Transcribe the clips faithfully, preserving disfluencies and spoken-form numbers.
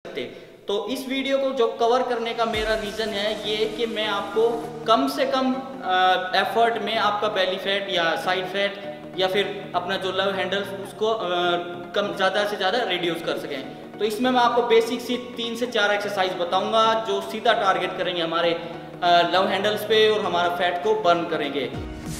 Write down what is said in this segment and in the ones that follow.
तो इस वीडियो को जो कवर करने का मेरा रीज़न है ये कि मैं आपको कम से कम एफर्ट में आपका बेली फैट या साइड फैट या फिर अपना जो लव हैंडल्स उसको आ, कम ज़्यादा से ज़्यादा रिड्यूस कर सकें। तो इसमें मैं आपको बेसिक सी तीन से चार एक्सरसाइज बताऊंगा जो सीधा टारगेट करेंगे हमारे लव हैंडल्स पे और हमारा फैट को बर्न करेंगे।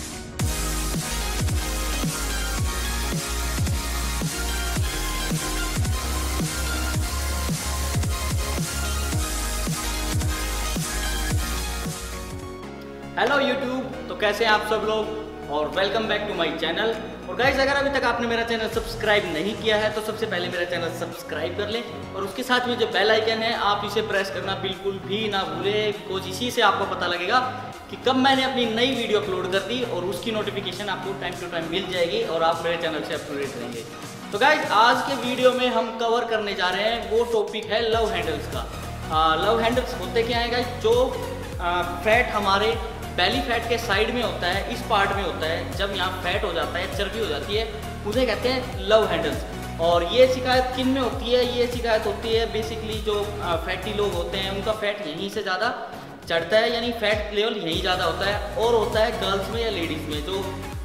हेलो यूट्यूब, तो कैसे हैं आप सब लोग और welcome back to my channel. और गाइस, अगर अभी तक आपने मेरा चैनल सब्सक्राइब नहीं किया है तो सबसे पहले मेरा चैनल सब्सक्राइब कर लें और उसके साथ में जो बेल आइकन है आप इसे प्रेस करना बिल्कुल भी ना भूलें, बिकॉज इसी से आपको पता लगेगा कि कब मैंने अपनी नई वीडियो अपलोड कर दी और उसकी नोटिफिकेशन आपको टाइम टू टाइम मिल जाएगी और आप मेरे चैनल से अपडेट रहेंगे। तो गाइस, आज के वीडियो में हम कवर करने जा रहे हैं वो टॉपिक है लव हैंडल्स का। लव हैंडल्स होते क्या है गाइस, जो फैट हमारे बेली फैट के साइड में होता है, इस पार्ट में होता है, जब यहाँ फैट हो जाता है, चर्बी हो जाती है, उसे कहते हैं लव हैंडल्स। और ये शिकायत किन में होती है? ये शिकायत होती है बेसिकली जो फैटी लोग होते हैं उनका फैट यहीं से ज़्यादा चढ़ता है, यानी फैट लेवल यहीं ज़्यादा होता है। और होता है गर्ल्स में या लेडीज़ में, जो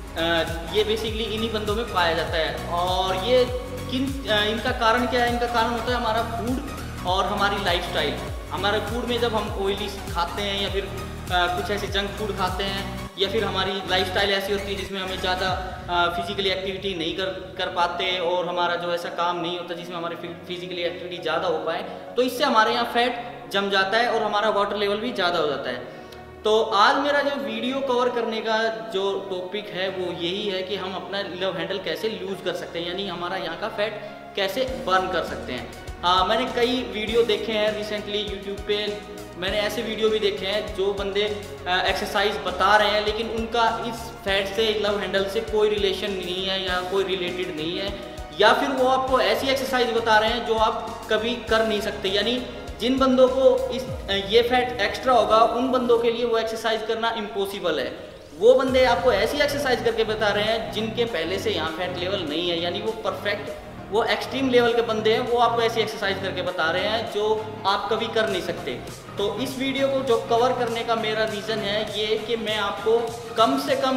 ये बेसिकली इन्हीं बंदों में पाया जाता है। और ये किन इनका कारण क्या है? इनका कारण होता है हमारा फूड और हमारी लाइफस्टाइल। हमारे फूड में जब हम ऑयली खाते हैं या फिर आ, कुछ ऐसे जंक फूड खाते हैं, या फिर हमारी लाइफस्टाइल ऐसी होती है जिसमें हमें ज़्यादा फिजिकली एक्टिविटी नहीं कर कर पाते और हमारा जो ऐसा काम नहीं होता जिसमें हमारी फिजिकली एक्टिविटी ज़्यादा हो पाए, तो इससे हमारे यहाँ फैट जम जाता है और हमारा वाटर लेवल भी ज़्यादा हो जाता है। तो आज मेरा जो वीडियो कवर करने का जो टॉपिक है वो यही है कि हम अपना लव हैंडल कैसे लूज़ कर सकते हैं, यानी हमारा यहाँ का फैट कैसे बर्न कर सकते हैं। आ, मैंने कई वीडियो देखे हैं रिसेंटली यूट्यूब पे, मैंने ऐसे वीडियो भी देखे हैं जो बंदे एक्सरसाइज बता रहे हैं लेकिन उनका इस फैट से, लव हैंडल से कोई रिलेशन नहीं है या कोई रिलेटेड नहीं है, या फिर वो आपको ऐसी एक्सरसाइज बता रहे हैं जो आप कभी कर नहीं सकते। यानी जिन बंदों को इस ये फैट एक्स्ट्रा होगा उन बंदों के लिए वो एक्सरसाइज करना इम्पॉसिबल है। वो बंदे आपको ऐसी एक्सरसाइज करके बता रहे हैं जिनके पहले से यहाँ फैट लेवल नहीं है, यानी वो परफेक्ट, वो एक्सट्रीम लेवल के बंदे हैं, वो आपको ऐसी एक्सरसाइज करके बता रहे हैं जो आप कभी कर नहीं सकते। तो इस वीडियो को जो कवर करने का मेरा रीज़न है ये कि मैं आपको कम से कम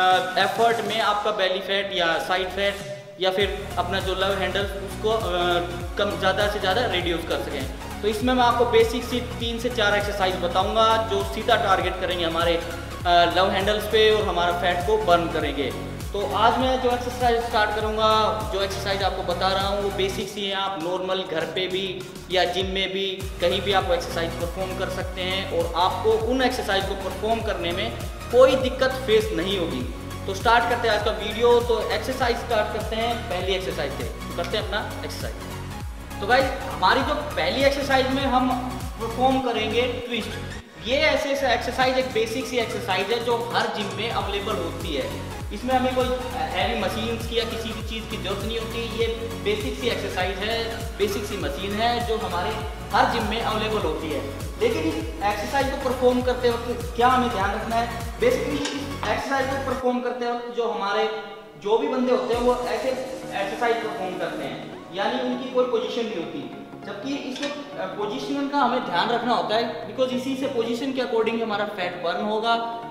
एफर्ट में आपका बेली फैट या साइड फैट या फिर अपना जो लव हैंडल उसको आ, कम ज़्यादा से ज़्यादा रिड्यूस कर सकें। तो इसमें मैं आपको बेसिक सी तीन से चार एक्सरसाइज बताऊँगा जो सीधा टारगेट करेंगे हमारे लव हैंडल्स पे और हमारा फैट को बर्न करेंगे। तो आज मैं जो एक्सरसाइज स्टार्ट करूंगा, जो एक्सरसाइज आपको बता रहा हूँ वो बेसिक सी है, आप नॉर्मल घर पे भी या जिम में भी कहीं भी आप एक्सरसाइज परफॉर्म कर सकते हैं और आपको उन एक्सरसाइज को परफॉर्म करने में कोई दिक्कत फेस नहीं होगी। तो स्टार्ट करते हैं आज का वीडियो। तो एक्सरसाइज स्टार्ट करते हैं पहली एक्सरसाइज से, तो करते हैं अपना एक्सरसाइज। तो गाइस, हमारी जो पहली एक्सरसाइज में हम परफॉर्म करेंगे ट्विस्ट। ये ऐसे एक्सरसाइज एक बेसिक सी एक्सरसाइज है जो हर जिम में अवेलेबल होती है। इसमें हमें कोई हैवी मशीन्स की या किसी भी चीज़ की जरूरत नहीं होती। ये बेसिक सी एक्सरसाइज है, बेसिक सी मशीन है जो हमारे हर जिम में अवेलेबल होती है। लेकिन इस एक्सरसाइज को परफॉर्म करते वक्त क्या हमें ध्यान रखना है? बेसिकली इस एक्सरसाइज को परफॉर्म करते वक्त जो हमारे जो भी बंदे होते हैं वो ऐसे एक्सरसाइज परफॉर्म करते हैं, यानी उनकी कोई पोजिशन नहीं होती। जबकि इसमें पोजीशन का हमें ध्यान रखना होता है, बिकॉज इसी से पोजीशन के अकॉर्डिंग हमारा फैट बर्न होगा।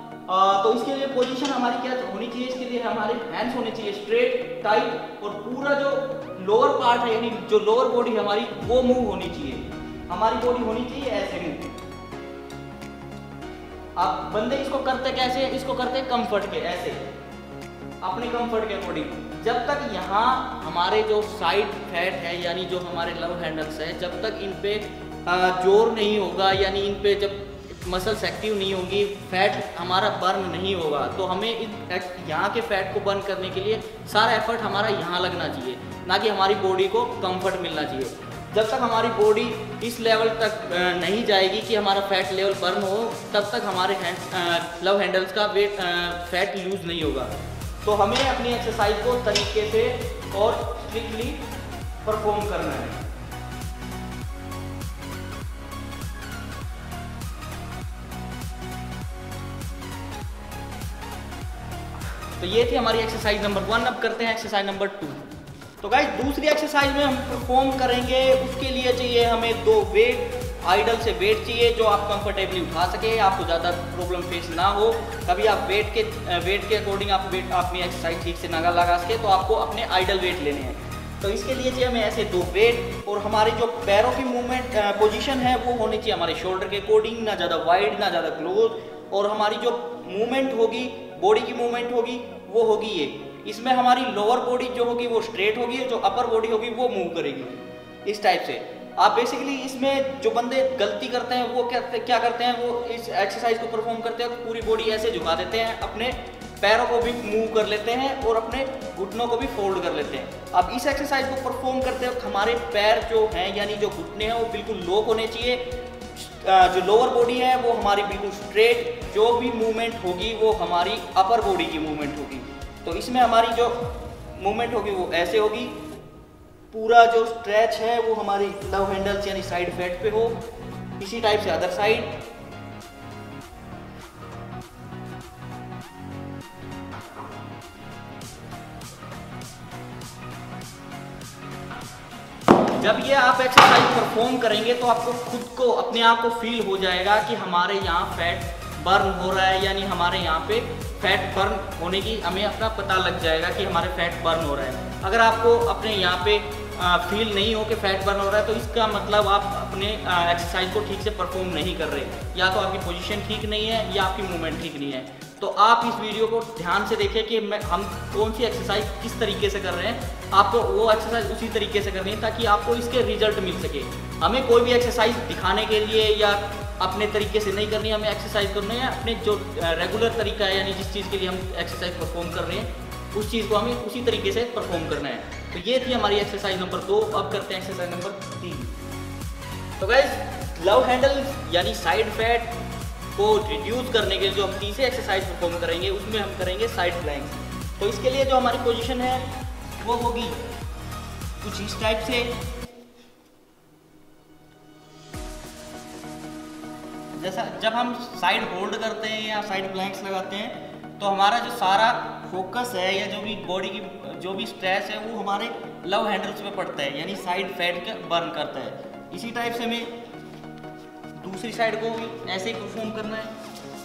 आ, तो इसके लिए पोजीशन हमारी क्या होनी चाहिए? इसके लिए हमारे हैंड्स होने चाहिए स्ट्रेट, टाइट, और पूरा जो लोअर पार्ट है यानी जो लोअर बॉडी हमारी वो मूव होनी चाहिए। हमारी बॉडी होनी चाहिए ऐसे मूव। आप बंदे इसको करते कैसे? इसको करते कंफर्ट के, ऐसे अपने कंफर्ट के अकॉर्डिंग। जब तक यहाँ हमारे जो साइड फैट है यानी जो हमारे लव हैंडल्स है, जब तक इन पे जोर नहीं होगा, यानी इन पे जब मसल्स एक्टिव नहीं होंगी, फैट हमारा बर्न नहीं होगा। तो हमें यहाँ के फैट को बर्न करने के लिए सारा एफर्ट हमारा यहाँ लगना चाहिए, ना कि हमारी बॉडी को कंफर्ट मिलना चाहिए। जब तक हमारी बॉडी इस लेवल तक नहीं जाएगी कि हमारा फैट लेवल बर्न हो, तब तक हमारे हैंड लव हैंडल्स का वेट फैट लूज नहीं होगा। तो हमें अपनी एक्सरसाइज को तरीके से और स्ट्रिक्टली परफॉर्म करना है। तो ये थी हमारी एक्सरसाइज नंबर वन। अब करते हैं एक्सरसाइज नंबर टू। तो गाइस दूसरी एक्सरसाइज में हम परफॉर्म करेंगे, उसके लिए चाहिए हमें दो वेट, आइडल से वेट चाहिए जो आप कंफर्टेबली उठा सके, आपको ज़्यादा प्रॉब्लम फेस ना हो। कभी आप वेट के वेट के अकॉर्डिंग आप वेट अपनी एक्सरसाइज ठीक से ना लगा सके तो आपको अपने आइडल वेट लेने हैं। तो इसके लिए चाहिए हमें ऐसे दो वेट, और हमारी जो पैरों की मूवमेंट पोजीशन है वो होनी चाहिए हमारे शोल्डर के अकॉर्डिंग, ना ज़्यादा वाइड ना ज़्यादा क्लोज। और हमारी जो मूवमेंट होगी, बॉडी की मूवमेंट होगी, वो होगी ये। इसमें हमारी लोअर बॉडी जो होगी वो स्ट्रेट होगी, जो अपर बॉडी होगी वो मूव करेगी इस टाइप से। आप बेसिकली इसमें जो बंदे गलती करते हैं वो क्या क्या करते हैं, वो इस एक्सरसाइज को परफॉर्म करते हैं पूरी बॉडी ऐसे झुका देते हैं, अपने पैरों को भी मूव कर लेते हैं और अपने घुटनों को भी फोल्ड कर लेते हैं। अब इस एक्सरसाइज को परफॉर्म करते वक्त हमारे पैर जो हैं यानी जो घुटने हैं वो बिल्कुल लॉक होने चाहिए, जो लोअर बॉडी है वो हमारी बिल्कुल स्ट्रेट, जो भी मूवमेंट होगी वो हमारी अपर बॉडी की मूवमेंट होगी। तो इसमें हमारी जो मूवमेंट होगी वो ऐसे होगी, पूरा जो स्ट्रेच है वो हमारी लव हैंडल्स यानी साइड फैट पे हो। इसी टाइप से अदर साइड। जब ये आप एक्सरसाइज परफॉर्म करेंगे तो आपको खुद को अपने आप को फील हो जाएगा कि हमारे यहाँ फैट बर्न हो रहा है, यानी हमारे यहाँ पे फैट बर्न होने की हमें अपना पता लग जाएगा कि हमारे फैट बर्न हो रहा है। अगर आपको अपने यहाँ पे आ, फील नहीं हो कि फैट बर्न हो रहा है तो इसका मतलब आप अपने एक्सरसाइज को ठीक से परफॉर्म नहीं कर रहे, या तो आपकी पोजीशन ठीक नहीं है या आपकी मूवमेंट ठीक नहीं है। तो आप इस वीडियो को ध्यान से देखें कि मैं हम कौन सी एक्सरसाइज किस तरीके से कर रहे हैं, आपको वो एक्सरसाइज उसी तरीके से करनी है ताकि आपको इसके रिजल्ट मिल सके। हमें कोई भी एक्सरसाइज दिखाने के लिए या अपने तरीके से नहीं करनी है, हमें एक्सरसाइज करनी है अपने जो रेगुलर तरीका है, यानी जिस चीज़ के लिए हम एक्सरसाइज परफॉर्म कर रहे हैं उस चीज़ को हमें उसी तरीके से परफॉर्म करना है। तो ये थी हमारी एक्सरसाइज नंबर दो। अब करते हैं एक्सरसाइज नंबर तीन। तो गाइस लव हैंडल यानी साइड फैट को रिड्यूस करने के लिए जो हम तीसरी एक्सरसाइज परफॉर्म करेंगे उसमें हम करेंगे साइड प्लैंक्स। तो इसके लिए जो हमारी पोजीशन है वो होगी कुछ इस टाइप से। जैसा जब हम साइड होल्ड करते हैं या साइड प्लैंक्स लगाते हैं तो हमारा जो सारा फोकस है या जो भी बॉडी की जो भी स्ट्रेस है वो हमारे लव हैंडल्स पे पड़ता है, यानी साइड फैट का बर्न करता है। इसी टाइप से हमें दूसरी साइड को भी ऐसे ही परफॉर्म करना है।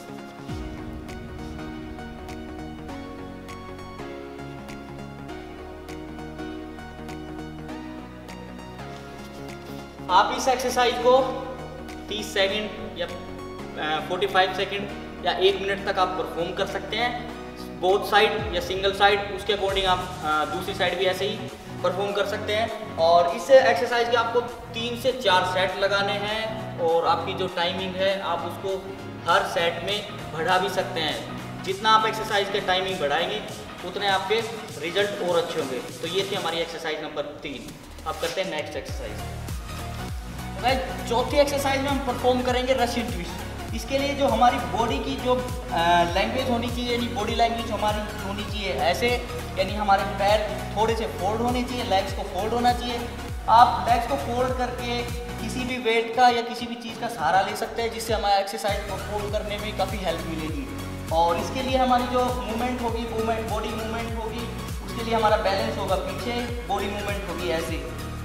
आप इस एक्सरसाइज को तीस सेकंड या पैंतालीस सेकंड या एक मिनट तक आप परफॉर्म कर सकते हैं, बोथ साइड या सिंगल साइड, उसके अकॉर्डिंग आप दूसरी साइड भी ऐसे ही परफॉर्म कर सकते हैं। और इस एक्सरसाइज के आपको तीन से चार सेट लगाने हैं और आपकी जो टाइमिंग है आप उसको हर सेट में बढ़ा भी सकते हैं। जितना आप एक्सरसाइज के टाइमिंग बढ़ाएंगे उतने आपके रिजल्ट और अच्छे होंगे। तो ये थी हमारी एक्सरसाइज नंबर तीन। अब करते हैं नेक्स्ट एक्सरसाइज। चौथी एक्सरसाइज में हम परफॉर्म करेंगे रशियन ट्विस्ट। इसके लिए जो हमारी बॉडी की जो लैंग्वेज होनी चाहिए, यानी बॉडी लैंग्वेज हमारी होनी चाहिए ऐसे, यानी हमारे पैर थोड़े से फोल्ड होने चाहिए, लेग्स को फोल्ड होना चाहिए। आप लेग्स को फोल्ड करके किसी भी वेट का या किसी भी चीज़ का सहारा ले सकते हैं जिससे हमारा एक्सरसाइज को फोल्ड करने में काफ़ी हेल्प मिलेगी। और इसके लिए हमारी जो मूवमेंट होगी, मूवमेंट बॉडी मूवमेंट होगी, उसके लिए हमारा बैलेंस होगा पीछे, बॉडी मूवमेंट होगी ऐसे।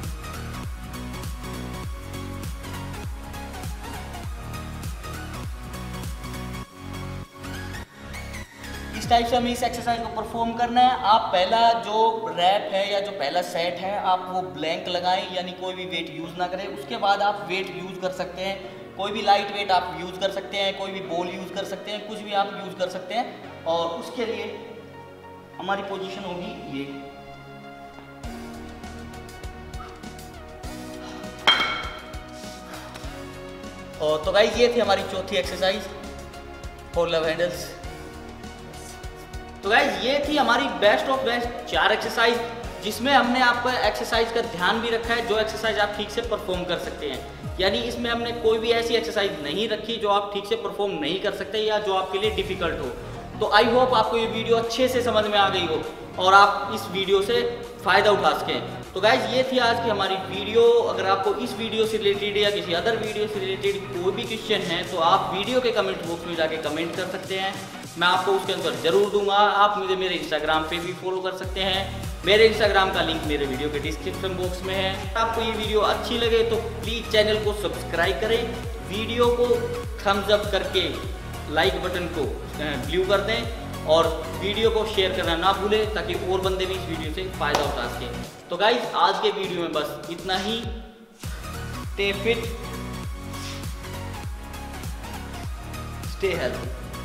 इस टाइप से हमें इस एक्सरसाइज को परफॉर्म करना है। आप पहला जो रैप है या जो पहला सेट है आप वो ब्लैंक लगाएं, यानी कोई भी वेट यूज़ ना करें। उसके बाद आप वेट यूज़ कर सकते हैं, कोई भी लाइट वेट आप यूज़ कर सकते हैं, कोई भी बॉल यूज़ कर सकते हैं, कुछ भी आप यूज़ कर सकते हैं। और उसके लिए हमारी पोजीशन होगी ये। और तो गाइस ये थी हमारी चौथी एक्सरसाइज फॉर लव हैंडल्स। तो गाइस ये थी हमारी बेस्ट ऑफ बेस्ट चार एक्सरसाइज जिसमें हमने आपका एक्सरसाइज का ध्यान भी रखा है, जो एक्सरसाइज आप ठीक से परफॉर्म कर सकते हैं। यानी इसमें हमने कोई भी ऐसी एक्सरसाइज नहीं रखी जो आप ठीक से परफॉर्म नहीं कर सकते या जो आपके लिए डिफिकल्ट हो। तो आई होप आपको ये वीडियो अच्छे से समझ में आ गई हो और आप इस वीडियो से फ़ायदा उठा सकें। तो गाइज ये थी आज की हमारी वीडियो। अगर आपको इस वीडियो से रिलेटेड या किसी अदर वीडियो से रिलेटेड कोई भी क्वेश्चन है तो आप वीडियो के कमेंट बॉक्स में जाके कमेंट कर सकते हैं, मैं आपको उसके आंसर जरूर दूंगा। आप मुझे मेरे इंस्टाग्राम पे भी फॉलो कर सकते हैं, मेरे इंस्टाग्राम का लिंक मेरे वीडियो के डिस्क्रिप्शन बॉक्स में है। आपको ये वीडियो अच्छी लगे तो प्लीज़ चैनल को सब्सक्राइब करें, वीडियो को थम्स अप करके लाइक बटन को ब्लू कर दें और वीडियो को शेयर करना ना भूलें ताकि और बंदे भी इस वीडियो से फ़ायदा उठा सकें। तो गाइज आज के वीडियो में बस इतना ही। Stay fit, stay healthy.